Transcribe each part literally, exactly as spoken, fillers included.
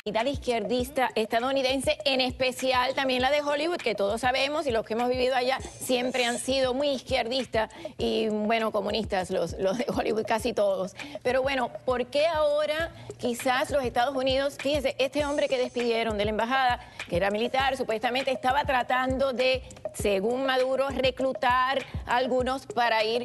la izquierdista estadounidense, en especial también la de Hollywood, que todos sabemos y los que hemos vivido allá siempre han sido muy izquierdistas y, bueno, comunistas, los, los de Hollywood casi todos. Pero bueno, ¿por qué ahora quizás los Estados Unidos, fíjense, este hombre que despidieron de la embajada, que era militar, supuestamente estaba tratando de, según Maduro, reclutar a algunos para ir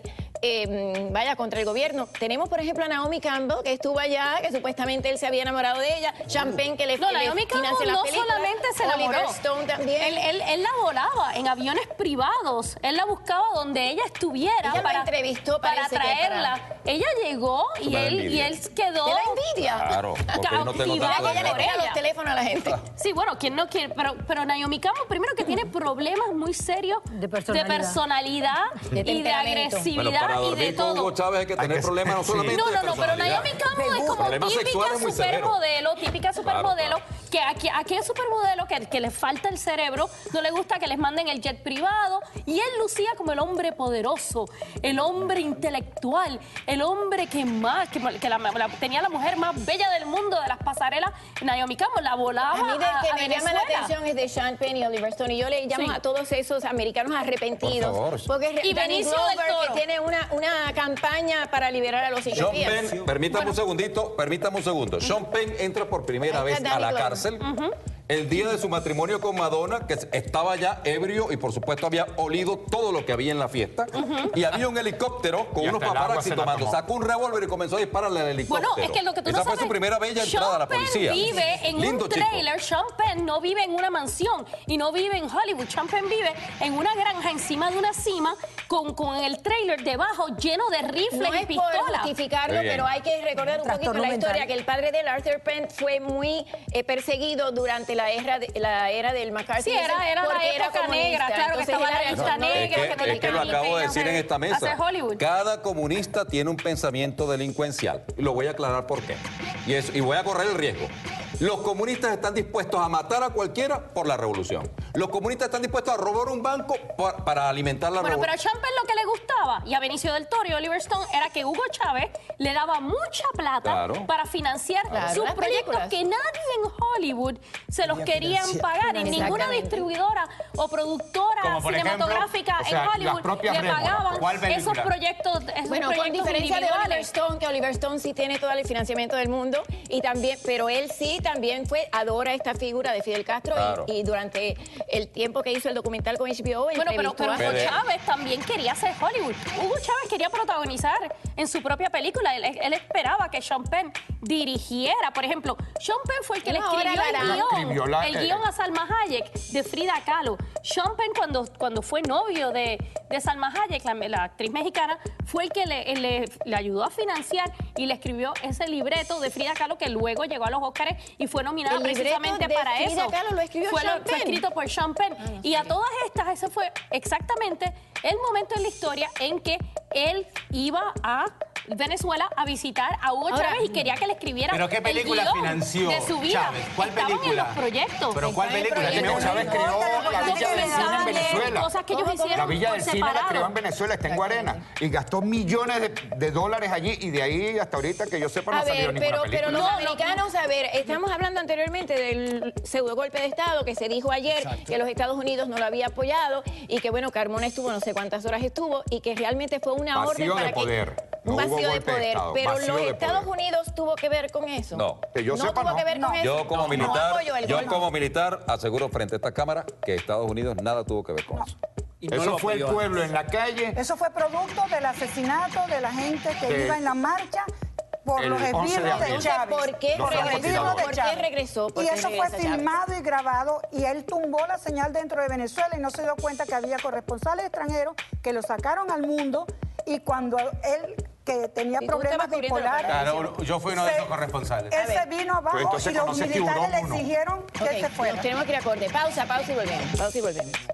Eh, vaya, contra el gobierno? Tenemos, por ejemplo, a Naomi Campbell, que estuvo allá, que supuestamente él se había enamorado de ella. Sean Penn, que le, no, que Naomi le financia Campbell las no películas. solamente se enamoró. Oliver Stone también. Él, él, él la volaba en aviones privados. Él la buscaba donde ella estuviera. Ella para, la entrevistó, para traerla. Para... Ella llegó y él, y él quedó... ¿Te da envidia? Claro, porque no tengo tanto ella le pega los teléfonos a la gente. Sí, bueno, ¿quién no quiere? Pero, pero Naomi Campbell, primero que tiene problemas muy serios de personalidad, de personalidad de y de agresividad bueno, para y de con todo. Hugo Chávez hay que tener problemas no solamente No, no, de no, pero Naomi Campbell es como típica supermodelo, típica supermodelo, claro, claro. que aquí, aquí es supermodelo que, que le falta el cerebro, no le gusta que les manden el jet privado, y él lucía como el hombre poderoso, el hombre intelectual, el hombre que más, que, que la, la, tenía la mujer más bella del mundo de las pasarelas. Naomi Campbell la volaba a mí de a, que a me Venezuela. llama la atención es de Sean Penn y Oliver Stone, y yo le llamo sí. a todos esos americanos arrepentidos. Por favor. Porque y Danny Benicio Glover, del Toro, que tiene una, una campaña para liberar a los Sean Penn, permítame bueno. un segundito, permítame un segundo. Uh -huh. Sean Penn entra por primera vez a la cárcel uh -huh. el día de su matrimonio con Madonna, que estaba ya ebrio y por supuesto había olido todo lo que había en la fiesta. Uh -huh. Y había un helicóptero con y unos paparazzi tomando. Sacó un revólver y comenzó a dispararle al helicóptero. Bueno, es que lo que tú Esa no fue sabes, su primera bella Sean entrada a la Penn policía. vive en Lindo un trailer. chico. Sean Penn no vive en una mansión y no vive en Hollywood. Sean Penn vive en una granja encima de una cima con, con el trailer debajo lleno de rifles no y pistolas. No es por justificarlo, pero hay que recordar un poquito la historia, que el padre de Arthur Penn fue muy eh, perseguido durante la era, de, la era del McCarthy. Sí, era, era la época era negra, claro, entonces, que estaba la lista no, no, negra. Es que, que, es que lo acabo de decir en esta mesa. Cada comunista tiene un pensamiento delincuencial. Y lo voy a aclarar por qué. Y, eso, y voy a correr el riesgo. Los comunistas están dispuestos a matar a cualquiera por la revolución. Los comunistas están dispuestos a robar un banco para, para alimentar la bueno, revolución. Pero a Sean Penn lo que le gustaba, y a Benicio del Toro y Oliver Stone, era que Hugo Chávez le daba mucha plata claro. para financiar claro. sus proyectos que nadie en Hollywood se los querían pagar. Y ninguna distribuidora o productora cinematográfica ejemplo, o sea, en Hollywood le pagaban esos proyectos. Esos bueno, proyectos con diferencia de Oliver Stone, que Oliver Stone sí tiene todo el financiamiento del mundo, y también, pero él sí también fue, adora esta figura de Fidel Castro claro. y, y durante el tiempo que hizo el documental con H B O. Bueno, pero, pero Hugo Chávez también quería ser Hollywood. Hugo Chávez quería protagonizar en su propia película. Él, él esperaba que Sean Penn dirigiera. Por ejemplo, Sean Penn fue el que no, le escribió el guión, la, el guión a Salma Hayek de Frida Kahlo. Sean Penn, cuando, cuando fue novio de, de Salma Hayek, la, la actriz mexicana, fue el que le, le, le ayudó a financiar y le escribió ese libreto de Frida Kahlo que luego llegó a los Óscares y fue nominado precisamente para Frida eso. Kahlo lo escribió fue, Sean lo, Penn. fue escrito por Sean Penn. Ah, no y a todas estas, ese fue exactamente el momento en la historia en que él iba a Venezuela a visitar a Hugo Ahora, Chávez y quería que le escribiera ¿Pero qué película el guión financió de su vida. Chávez? ¿Cuál Estaban película? en los proyectos. ¿Pero cuál película? Hugo Chávez creó la Villa del Cine en Venezuela. Cosas que ellos hicieron la Villa del Cine la creó en Venezuela, está en Guarena. Y gastó millones de, de dólares allí y de ahí hasta ahorita que yo sepa no a ha salido ver, ninguna pero, película. Pero los no, americanos, a ver, estamos hablando anteriormente del pseudo golpe de Estado que se dijo ayer, Exacto. que los Estados Unidos no lo había apoyado y que, bueno, Carmona estuvo no sé cuántas horas estuvo y que realmente fue una vacío orden para de poder. que... Un no vacío de poder. De pero los Estados poder. Unidos tuvo que ver con eso. No. Que yo no sepa, tuvo no. que ver con no. eso. Yo como no, militar, no yo como militar aseguro frente a esta cámara que Estados Unidos nada tuvo que ver con eso. No eso fue el pueblo en la calle. Eso fue producto del asesinato de la gente que de... iba en la marcha por el los esbirros de, de Chávez. ¿Por qué por regresó? De ¿Por qué regresó? ¿Por y qué eso regresa fue filmado Chávez? y grabado y él tumbó la señal dentro de Venezuela y no se dio cuenta que había corresponsales extranjeros que lo sacaron al mundo y cuando él que tenía si problemas bipolares. Claro, yo fui uno de esos corresponsales. Él se vino abajo y los militares le exigieron que okay, se fuera. Nos tenemos que ir a corte. Pausa, pausa y volvemos. Pausa y volvemos.